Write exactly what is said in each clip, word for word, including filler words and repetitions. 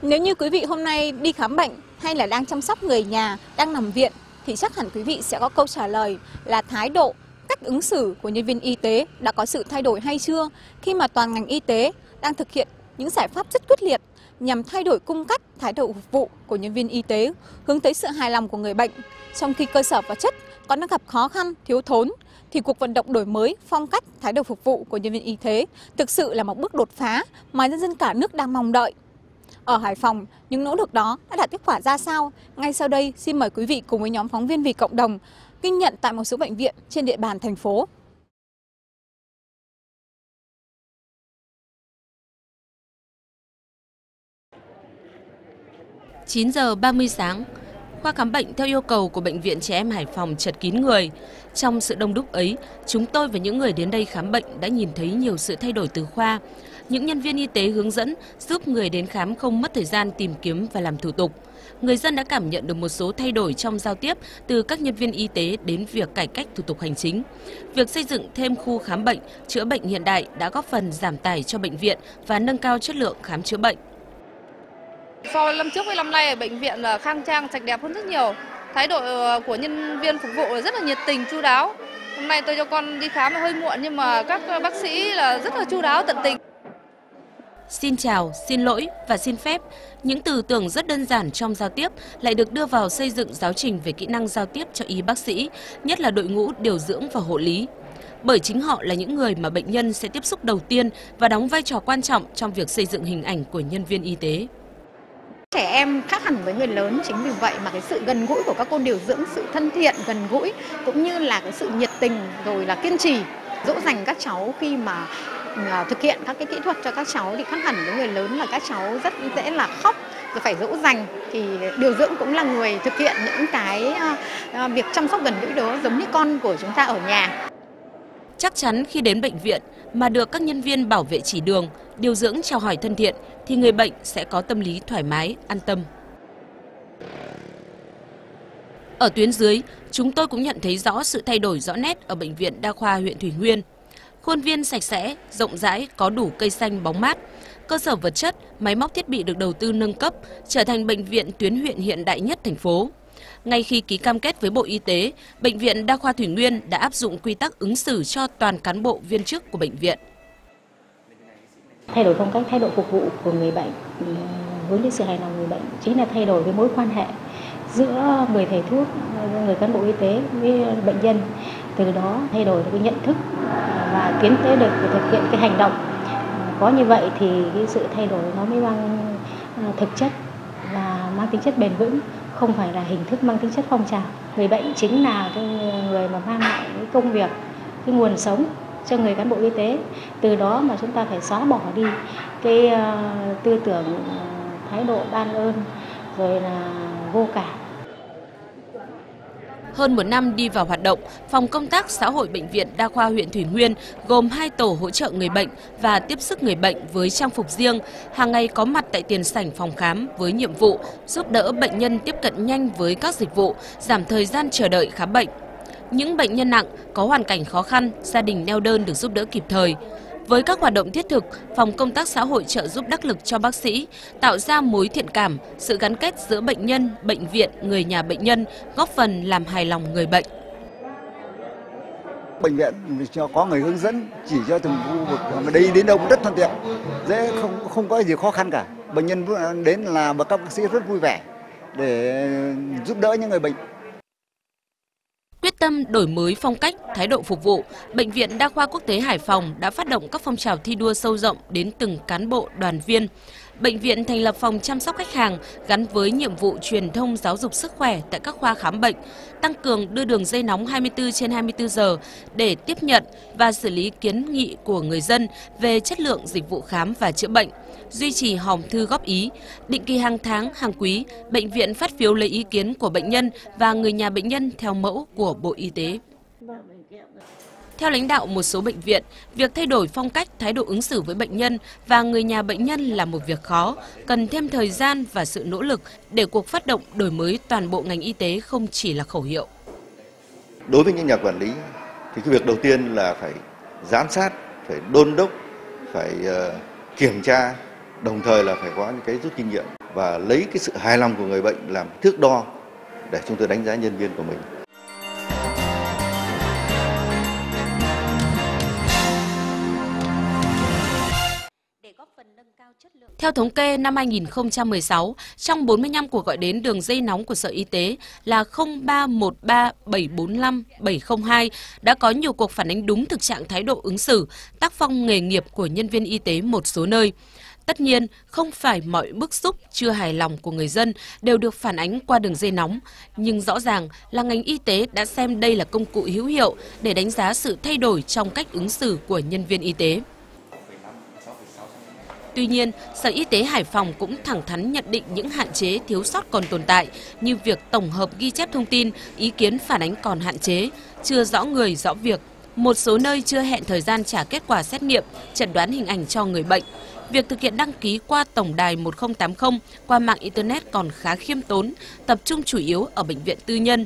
Nếu như quý vị hôm nay đi khám bệnh hay là đang chăm sóc người nhà, đang nằm viện thì chắc hẳn quý vị sẽ có câu trả lời là thái độ, cách ứng xử của nhân viên y tế đã có sự thay đổi hay chưa, khi mà toàn ngành y tế đang thực hiện những giải pháp rất quyết liệt nhằm thay đổi cung cách, thái độ phục vụ của nhân viên y tế, hướng tới sự hài lòng của người bệnh. Trong khi cơ sở vật chất còn đang gặp khó khăn, thiếu thốn, thì cuộc vận động đổi mới phong cách, thái độ phục vụ của nhân viên y tế thực sự là một bước đột phá mà nhân dân cả nước đang mong đợi. Ở Hải Phòng, những nỗ lực đó đã đạt kết quả ra sao? Ngay sau đây, xin mời quý vị cùng với nhóm phóng viên vì cộng đồng ghi nhận tại một số bệnh viện trên địa bàn thành phố. chín giờ ba mươi sáng, khoa khám bệnh theo yêu cầu của Bệnh viện Trẻ Em Hải Phòng chật kín người. Trong sự đông đúc ấy, chúng tôi và những người đến đây khám bệnh đã nhìn thấy nhiều sự thay đổi từ khoa. Những nhân viên y tế hướng dẫn giúp người đến khám không mất thời gian tìm kiếm và làm thủ tục. Người dân đã cảm nhận được một số thay đổi trong giao tiếp từ các nhân viên y tế đến việc cải cách thủ tục hành chính. Việc xây dựng thêm khu khám bệnh, chữa bệnh hiện đại đã góp phần giảm tải cho bệnh viện và nâng cao chất lượng khám chữa bệnh. So với năm trước với năm nay ở bệnh viện là khang trang, sạch đẹp hơn rất nhiều. Thái độ của nhân viên phục vụ rất là nhiệt tình, chu đáo. Hôm nay tôi cho con đi khám hơi muộn nhưng mà các bác sĩ là rất là chu đáo, tận tình. Xin chào, xin lỗi và xin phép, những từ tưởng rất đơn giản trong giao tiếp lại được đưa vào xây dựng giáo trình về kỹ năng giao tiếp cho y bác sĩ, nhất là đội ngũ điều dưỡng và hộ lý. Bởi chính họ là những người mà bệnh nhân sẽ tiếp xúc đầu tiên và đóng vai trò quan trọng trong việc xây dựng hình ảnh của nhân viên y tế. Trẻ em khác hẳn với người lớn, chính vì vậy mà cái sự gần gũi của các cô điều dưỡng, sự thân thiện, gần gũi cũng như là cái sự nhiệt tình rồi là kiên trì dỗ dành các cháu khi mà thực hiện các cái kỹ thuật cho các cháu thì khác hẳn với người lớn là các cháu rất dễ là khóc rồi phải dỗ dành, thì điều dưỡng cũng là người thực hiện những cái việc chăm sóc gần gũi đó giống như con của chúng ta ở nhà. Chắc chắn khi đến bệnh viện mà được các nhân viên bảo vệ chỉ đường, điều dưỡng chào hỏi thân thiện thì người bệnh sẽ có tâm lý thoải mái, an tâm. Ở tuyến dưới, chúng tôi cũng nhận thấy rõ sự thay đổi rõ nét ở Bệnh viện Đa khoa huyện Thủy Nguyên. Khuôn viên sạch sẽ, rộng rãi, có đủ cây xanh bóng mát. Cơ sở vật chất, máy móc thiết bị được đầu tư nâng cấp, trở thành bệnh viện tuyến huyện hiện đại nhất thành phố. Ngay khi ký cam kết với Bộ Y tế, Bệnh viện Đa khoa Thủy Nguyên đã áp dụng quy tắc ứng xử cho toàn cán bộ viên chức của bệnh viện. Thay đổi phong cách, thái độ phục vụ của người bệnh, hướng đến sự hài lòng người bệnh chính là thay đổi cái mối quan hệ giữa người thầy thuốc, người cán bộ y tế với bệnh nhân. Từ đó thay đổi được cái nhận thức và tiến tới được thực hiện cái hành động. Có như vậy thì cái sự thay đổi nó mới mang thực chất và mang tính chất bền vững, không phải là hình thức mang tính chất phong trào. Người bệnh chính là cái người mà mang lại cái công việc, cái nguồn sống cho người cán bộ y tế. Từ đó mà chúng ta phải xóa bỏ đi cái uh, tư tưởng uh, thái độ ban ơn rồi là vô cảm. Hơn một năm đi vào hoạt động, Phòng Công tác Xã hội Bệnh viện Đa khoa huyện Thủy Nguyên gồm hai tổ hỗ trợ người bệnh và tiếp sức người bệnh với trang phục riêng, hàng ngày có mặt tại tiền sảnh phòng khám với nhiệm vụ giúp đỡ bệnh nhân tiếp cận nhanh với các dịch vụ, giảm thời gian chờ đợi khám bệnh. Những bệnh nhân nặng, có hoàn cảnh khó khăn, gia đình neo đơn được giúp đỡ kịp thời. Với các hoạt động thiết thực, Phòng Công tác Xã hội trợ giúp đắc lực cho bác sĩ, tạo ra mối thiện cảm, sự gắn kết giữa bệnh nhân, bệnh viện, người nhà bệnh nhân, góp phần làm hài lòng người bệnh. Bệnh viện cho có người hướng dẫn chỉ cho từng khu vực, mà đi đến đâu cũng rất thuận tiện, dễ, không không có gì khó khăn cả. Bệnh nhân đến là các bác sĩ rất vui vẻ để giúp đỡ những người bệnh. Quyết tâm đổi mới phong cách, thái độ phục vụ, Bệnh viện Đa khoa Quốc tế Hải Phòng đã phát động các phong trào thi đua sâu rộng đến từng cán bộ, đoàn viên. Bệnh viện thành lập phòng chăm sóc khách hàng gắn với nhiệm vụ truyền thông giáo dục sức khỏe tại các khoa khám bệnh, tăng cường đưa đường dây nóng hai mươi tư trên hai mươi tư giờ để tiếp nhận và xử lý kiến nghị của người dân về chất lượng dịch vụ khám và chữa bệnh, duy trì hòm thư góp ý. Định kỳ hàng tháng, hàng quý, bệnh viện phát phiếu lấy ý kiến của bệnh nhân và người nhà bệnh nhân theo mẫu của Bộ Y tế. Theo lãnh đạo một số bệnh viện, việc thay đổi phong cách, thái độ ứng xử với bệnh nhân và người nhà bệnh nhân là một việc khó, cần thêm thời gian và sự nỗ lực để cuộc phát động đổi mới toàn bộ ngành y tế không chỉ là khẩu hiệu. Đối với những nhà quản lý thì cái việc đầu tiên là phải giám sát, phải đôn đốc, phải uh, kiểm tra đồng thời là phải có những cái rút kinh nghiệm và lấy cái sự hài lòng của người bệnh làm thước đo để chúng tôi đánh giá nhân viên của mình. Theo thống kê năm hai nghìn không trăm mười sáu, trong bốn mươi lăm cuộc gọi đến đường dây nóng của Sở Y tế là không ba một ba bảy bốn lăm bảy không hai đã có nhiều cuộc phản ánh đúng thực trạng thái độ ứng xử, tác phong nghề nghiệp của nhân viên y tế một số nơi. Tất nhiên, không phải mọi bức xúc chưa hài lòng của người dân đều được phản ánh qua đường dây nóng, nhưng rõ ràng là ngành y tế đã xem đây là công cụ hữu hiệu để đánh giá sự thay đổi trong cách ứng xử của nhân viên y tế. Tuy nhiên, Sở Y tế Hải Phòng cũng thẳng thắn nhận định những hạn chế thiếu sót còn tồn tại như việc tổng hợp ghi chép thông tin, ý kiến phản ánh còn hạn chế, chưa rõ người rõ việc. Một số nơi chưa hẹn thời gian trả kết quả xét nghiệm, chẩn đoán hình ảnh cho người bệnh. Việc thực hiện đăng ký qua tổng đài một không tám không qua mạng Internet còn khá khiêm tốn, tập trung chủ yếu ở bệnh viện tư nhân.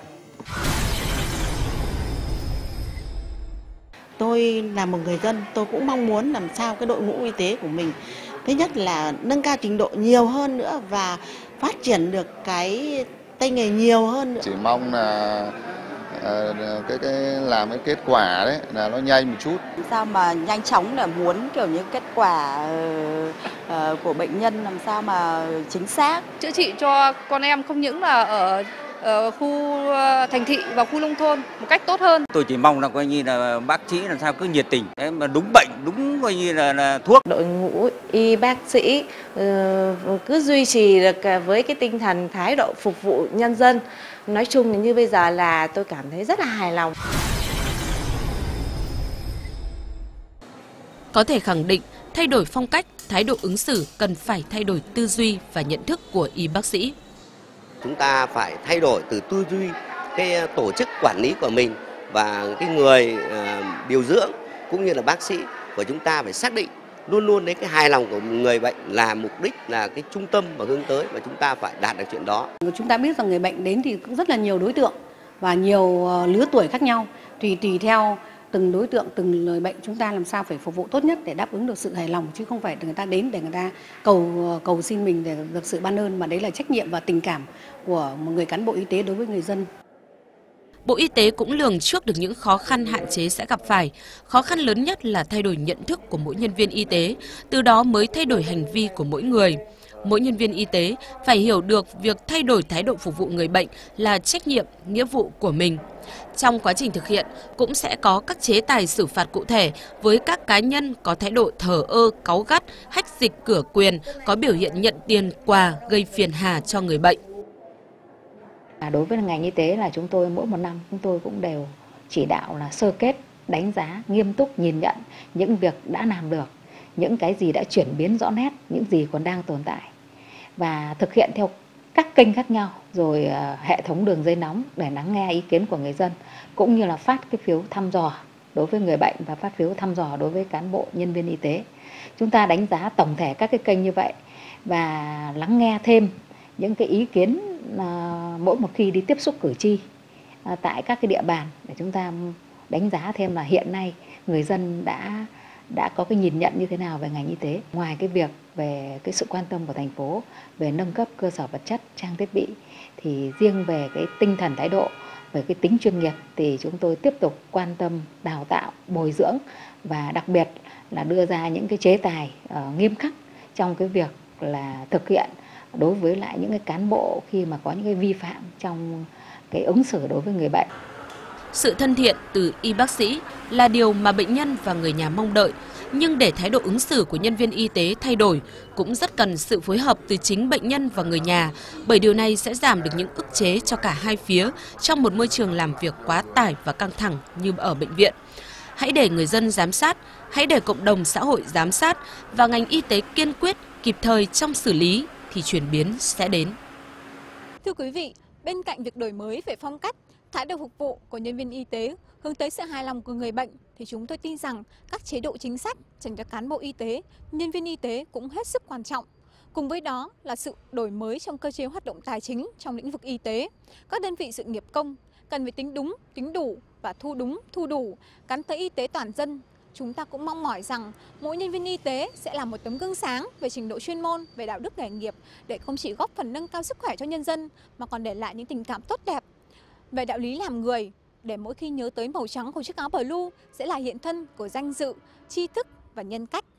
Tôi là một người dân, tôi cũng mong muốn làm sao cái đội ngũ y tế của mình, thứ nhất là nâng cao trình độ nhiều hơn nữa và phát triển được cái tay nghề nhiều hơn nữa. Chỉ mong là à, cái cái làm cái kết quả đấy là nó nhanh một chút. Sao mà nhanh chóng là muốn kiểu như kết quả uh, của bệnh nhân làm sao mà chính xác. Chữa trị cho con em không những là ở ở khu thành thị và khu nông thôn một cách tốt hơn. Tôi chỉ mong là coi như là bác sĩ làm sao cứ nhiệt tình, đấy, mà đúng bệnh, đúng coi như là, là thuốc. Đội ngũ y bác sĩ uh, cứ duy trì được với cái tinh thần thái độ phục vụ nhân dân. Nói chung như bây giờ là tôi cảm thấy rất là hài lòng. Có thể khẳng định, thay đổi phong cách, thái độ ứng xử cần phải thay đổi tư duy và nhận thức của y bác sĩ. Chúng ta phải thay đổi từ tư duy, cái tổ chức quản lý của mình và cái người uh, điều dưỡng cũng như là bác sĩ của chúng ta phải xác định luôn luôn đến cái hài lòng của người bệnh là mục đích, là cái trung tâm mà hướng tới, và chúng ta phải đạt được chuyện đó. Chúng ta biết rằng người bệnh đến thì cũng rất là nhiều đối tượng và nhiều lứa tuổi khác nhau, tùy tùy theo từng đối tượng, từng người bệnh chúng ta làm sao phải phục vụ tốt nhất để đáp ứng được sự hài lòng, chứ không phải người ta đến để người ta cầu cầu xin mình để được sự ban ơn, mà đấy là trách nhiệm và tình cảm của một người cán bộ y tế đối với người dân. Bộ Y tế cũng lường trước được những khó khăn hạn chế sẽ gặp phải. Khó khăn lớn nhất là thay đổi nhận thức của mỗi nhân viên y tế, từ đó mới thay đổi hành vi của mỗi người. Mỗi nhân viên y tế phải hiểu được việc thay đổi thái độ phục vụ người bệnh là trách nhiệm, nghĩa vụ của mình. Trong quá trình thực hiện cũng sẽ có các chế tài xử phạt cụ thể với các cá nhân có thái độ thờ ơ, cáu gắt, hách dịch cửa quyền, có biểu hiện nhận tiền, quà gây phiền hà cho người bệnh. Đối với ngành y tế là chúng tôi mỗi một năm chúng tôi cũng đều chỉ đạo là sơ kết, đánh giá, nghiêm túc nhìn nhận những việc đã làm được, những cái gì đã chuyển biến rõ nét, những gì còn đang tồn tại, và thực hiện theo các kênh khác nhau, rồi uh, hệ thống đường dây nóng để lắng nghe ý kiến của người dân, cũng như là phát cái phiếu thăm dò đối với người bệnh và phát phiếu thăm dò đối với cán bộ nhân viên y tế. Chúng ta đánh giá tổng thể các cái kênh như vậy và lắng nghe thêm những cái ý kiến uh, mỗi một khi đi tiếp xúc cử tri uh, tại các cái địa bàn, để chúng ta đánh giá thêm là hiện nay người dân đã đã có cái nhìn nhận như thế nào về ngành y tế. Ngoài cái việc về cái sự quan tâm của thành phố về nâng cấp cơ sở vật chất, trang thiết bị, thì riêng về cái tinh thần thái độ, về cái tính chuyên nghiệp thì chúng tôi tiếp tục quan tâm đào tạo, bồi dưỡng và đặc biệt là đưa ra những cái chế tài uh, nghiêm khắc trong cái việc là thực hiện đối với lại những cái cán bộ khi mà có những cái vi phạm trong cái ứng xử đối với người bệnh. Sự thân thiện từ y bác sĩ là điều mà bệnh nhân và người nhà mong đợi, nhưng để thái độ ứng xử của nhân viên y tế thay đổi cũng rất cần sự phối hợp từ chính bệnh nhân và người nhà, bởi điều này sẽ giảm được những ức chế cho cả hai phía trong một môi trường làm việc quá tải và căng thẳng như ở bệnh viện. Hãy để người dân giám sát, hãy để cộng đồng xã hội giám sát và ngành y tế kiên quyết, kịp thời trong xử lý thì chuyển biến sẽ đến. Thưa quý vị, bên cạnh việc đổi mới về phong cách, thái độ phục vụ của nhân viên y tế hướng tới sự hài lòng của người bệnh, thì chúng tôi tin rằng các chế độ chính sách dành cho cán bộ y tế, nhân viên y tế cũng hết sức quan trọng. Cùng với đó là sự đổi mới trong cơ chế hoạt động tài chính trong lĩnh vực y tế. Các đơn vị sự nghiệp công cần phải tính đúng, tính đủ và thu đúng, thu đủ, gắn tới y tế toàn dân, chúng ta cũng mong mỏi rằng mỗi nhân viên y tế sẽ là một tấm gương sáng về trình độ chuyên môn, về đạo đức nghề nghiệp để không chỉ góp phần nâng cao sức khỏe cho nhân dân mà còn để lại những tình cảm tốt đẹp về đạo lý làm người, để mỗi khi nhớ tới màu trắng của chiếc áo blue sẽ là hiện thân của danh dự, tri thức và nhân cách.